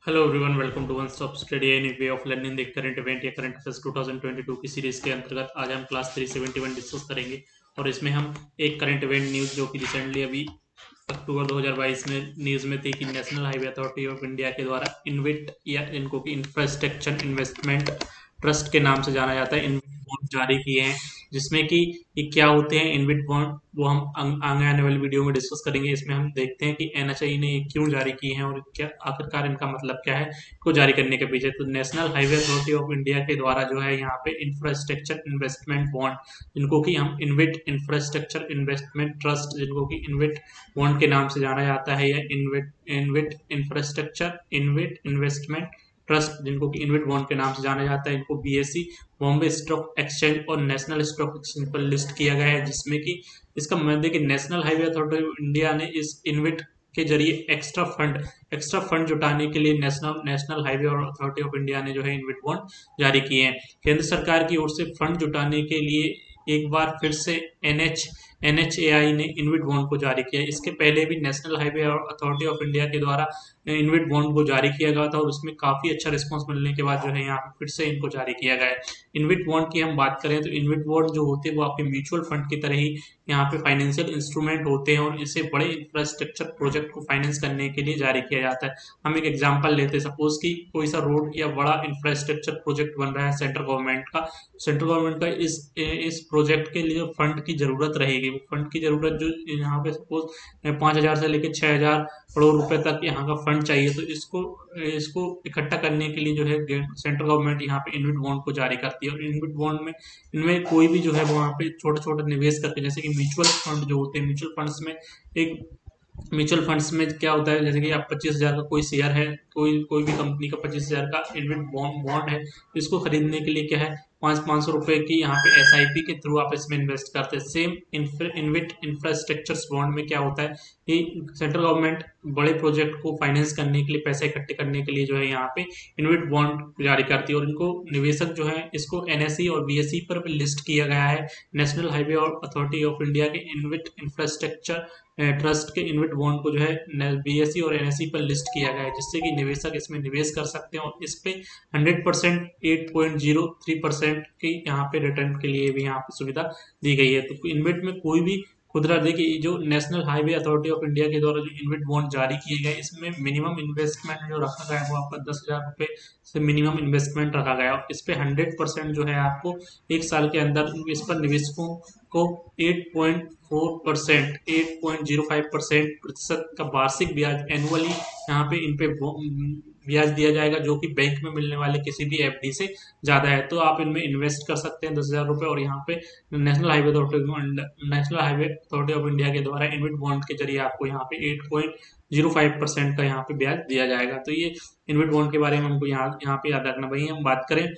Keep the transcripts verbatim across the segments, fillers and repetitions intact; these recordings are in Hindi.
Hello everyone, welcome to one stop study any way of learning the current event या current affairs two thousand twenty two की सीरीज के अंतर्गत आज हम class three seventy one discuss करेंगे। और इसमें हम एक करंट इवेंट न्यूज़ जो कि रिसेंटली अभी अक्टूबर दो हज़ार बाईस में न्यूज़ में थी कि national highway authority of India के द्वारा इन्विट या इनको कि इंफ्रास्ट्रक्चर इन्वेस्टमेंट ट्रस्ट के नाम से जाना जाता है, इन्विट बॉन्ड जारी किए हैं। जिसमें कि ये क्या होते हैं इन्विट बॉन्ड, वो हम आंग- आगे आने वाली वीडियो में डिस्कस करेंगे। इसमें हम देखते हैं कि एनएचआई ने ये क्यों जारी किए हैं और क्या आखिरकार इनका मतलब क्या है को जारी करने के पीछे। तो national highway authority of India के द्वारा जो है यहाँ पे इंफ्रास्ट्रक्चर इन्वेस्टमेंट बॉन्ड, जिनको कि हम इन्विट इंफ्रास्ट्रक्चर इन्वेस्टमेंट ट्रस्ट, जिनको कि इन्विट बॉन्ड के नाम से जाना जाता है, या InvIT InvIT infrastructure InvIT investment trust, जिनको कि इन्विट बॉन्ड के नाम से जाना जाता है, इनको बीएसई बॉम्बे स्टॉक एक्सचेंज और नेशनल स्टॉक एक्सचेंज पर लिस्ट किया गया है। जिसमें कि इसका मतलब है कि national highway authority of India ने इस इन्विट के जरिए एक्स्ट्रा फंड एक्स्ट्रा फंड जुटाने के लिए नेशनल नेशनल हाईवे और अथॉरिटी ऑफ इंडिया ने जो है इन्विट बॉन्ड जारी किए हैं। केंद्र सरकार की ओर से फंड जुटाने के लिए एक बार फिर से एनएच एनएचएआई ने इन्विट बॉन्ड को जारी किया। इसके पहले भी नेशनल हाईवे और अथॉरिटी ऑफ इंडिया के द्वारा इन्विट बॉन्ड को जारी किया गया था और उसमें काफी अच्छा रिस्पांस मिलने के बाद जो है यहाँ पे फिर से इनको जारी किया गया है। इन्विट बॉन्ड की हम बात करें तो इन्विट बॉन्ड जो होते हैं वो आपके म्यूचुअल फंड की तरह ही यहाँ पे फाइनेंशियल इंस्ट्रूमेंट होते हैं और इसे बड़े इंफ्रास्ट्रक्चर प्रोजेक्ट को फाइनेंस करने के लिए जारी किया जाता है। हम एक एग्जांपल लेते हैं, सपोज कि कोई सा रोड या बड़ा इंफ्रास्ट्रक्चर प्रोजेक्ट बन रहा है सेंट्रल गवर्नमेंट का। सेंट्रल गवर्नमेंट का इस इस प्रोजेक्ट के लिए फंड की जरूरत रहेगी, वो फंड की जरूरत जो यहाँ पे सपोज पाँच हजार से लेकर छह हजार करोड़ रुपए तक यहाँ का फंड चाहिए, तो इसको इसको इकट्ठा करने के लिए जो है सेंट्रल गवर्नमेंट यहाँ पे इन्विट बॉन्ड को जारी करती है। और इन्विट बॉन्ड में इनमें कोई भी जो है वहाँ पे छोटे छोटे निवेश करके, जैसे कि म्यूचुअल फंड जो होते हैं, म्यूचुअल फंड्स में एक म्यूचुअल फंड्स में क्या होता है, जैसे कि आप पच्चीस हजार का कोई शेयर है, कोई कोई भी कंपनी का पच्चीस हजार का इन्विट बॉन्ड बॉन्ड है, तो इसको खरीदने के लिए क्या है पाँच पाँच सौ रुपए की यहाँ पे एस आई पी के थ्रू आप इसमें इन्वेस्ट करते हैं। सेम इन्विट इंफ्रास्ट्रक्चर बॉन्ड में क्या होता है कि सेंट्रल गवर्नमेंट बड़े प्रोजेक्ट को फाइनेंस करने के लिए, पैसे इकट्ठे करने के लिए जो है यहाँ पे इन्विट बॉन्ड जारी करती है। और इनको निवेशक जो है, इसको एनएसई और बीएसई पर लिस्ट किया गया है नेशनल हाईवे और अथॉरिटी ऑफ इंडिया के इन्विट इंफ्रास्ट्रक्चर ट्रस्ट के इन्विट बॉन्ड को जो है बीएसई और एनएसई पर लिस्ट किया गया है, जिससे कि निवेशक इसमें निवेश कर सकते हैं और इस पे hundred percent eight point zero three percent की यहाँ पे रिटर्न के लिए भी यहाँ पे सुविधा दी गई है। तो इन्विट में कोई भी खुदरा, देखिए जो national highway authority of India के द्वारा जो इन्विट बॉन्ड जारी किए गए, इसमें मिनिमम इन्वेस्टमेंट जो रखा गया है वो आपका दस हजार रुपये से मिनिमम इन्वेस्टमेंट रखा गया है। और इस पे हंड्रेड परसेंट जो है आपको एक साल के अंदर इस पर निवेशकों को eight point four percent eight point zero five percent प्रतिशत का वार्षिक ब्याज एनुअली यहाँ पे इन पे ब्याज दिया जाएगा, जो कि बैंक में मिलने वाले किसी भी एफडी से ज्यादा है। तो आप इनमें इन्वेस्ट कर सकते हैं दस हजार रुपए, और यहाँ पे national highway authority national highway authority of India के द्वारा इन्विट बॉन्ड के जरिए आपको यहाँ पे eight point zero five percent का यहाँ पे ब्याज दिया जाएगा। तो ये इन्विट बॉन्ड के बारे में हमको यहाँ यहाँ पे याद रखना। वही हम बात करें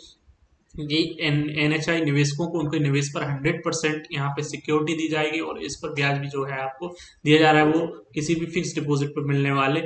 ये एनएचआई निवेशकों को उनके निवेश पर हंड्रेड परसेंट यहाँ पे सिक्योरिटी दी जाएगी, और इस पर ब्याज भी जो है आपको दिया जा रहा है वो किसी भी फिक्स डिपॉजिट पर मिलने वाले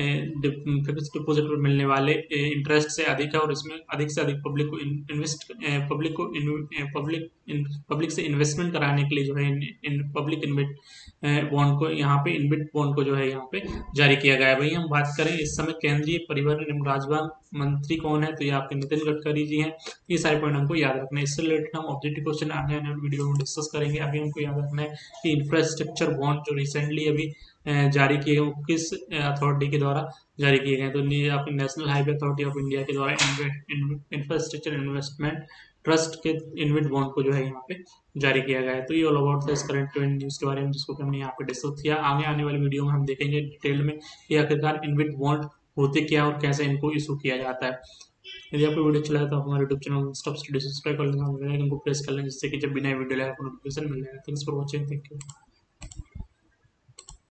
फिक्स डिपॉजिट पर मिलने वाले इंटरेस्ट से अधिक है। और इसमें अधिक से अधिक पब्लिक को इन्वेस्ट पब्लिक को पब्लिक पब्लिक से इन्वेस्टमेंट कराने के लिए जो है इन पब्लिक इन्वेट बॉन्ड को यहाँ पे इन्विट बॉन्ड को जो है यहाँ पे जारी किया गया है। वही हम बात करें इस समय केंद्रीय परिवहन एवं राजमार्ग मंत्री कौन है, तो ये आपके नितिन गडकरी जी हैं। ये सारे पॉइंट हमको याद रखना है। इससे रिलेटेड हम ऑब्जेक्टिव क्वेश्चन आगे आने वाली वीडियो में डिस्कस करेंगे। अभी हमको याद रखना है कि इंफ्रास्ट्रक्चर बॉन्ड जो रिसेंटली अभी जारी किए गए वो किस अथॉरिटी के द्वारा जारी किए गए, तो आपके national highway authority of India के द्वारा इंफ्रास्ट्रक्चर इन्वेस्टमेंट ट्रस्ट के इन्विट बॉन्ड को जो है यहाँ पे जारी किया गया है। तो ये ऑल अबाउट इस करंट न्यूज के बारे में जिसको हमने यहाँ पे डिस्कस किया। आगे आने वाली वीडियो में हम देखेंगे डिटेल में कि आखिरकार इन्विट बॉन्ड होते क्या और कैसे इनको इशू किया जाता है। यदि आपको वीडियो अच्छा लगा तो हमारे YouTube channel stop study subscribe कर लेना, प्रेस कर लें, जिससे कि जब भी नया वीडियो आए आपको नोटिफिकेशन मिल जाएगा। Thanks for watching, thank you.